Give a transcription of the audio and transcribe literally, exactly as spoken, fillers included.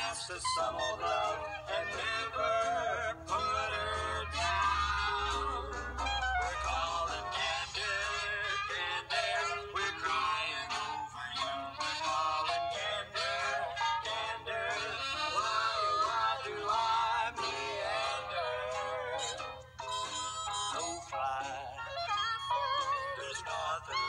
fast as some old love and never put her down. We're calling Gander, Gander, we're crying over you. We're calling Gander, Gander, why, why do I meander? No fly, there's nothing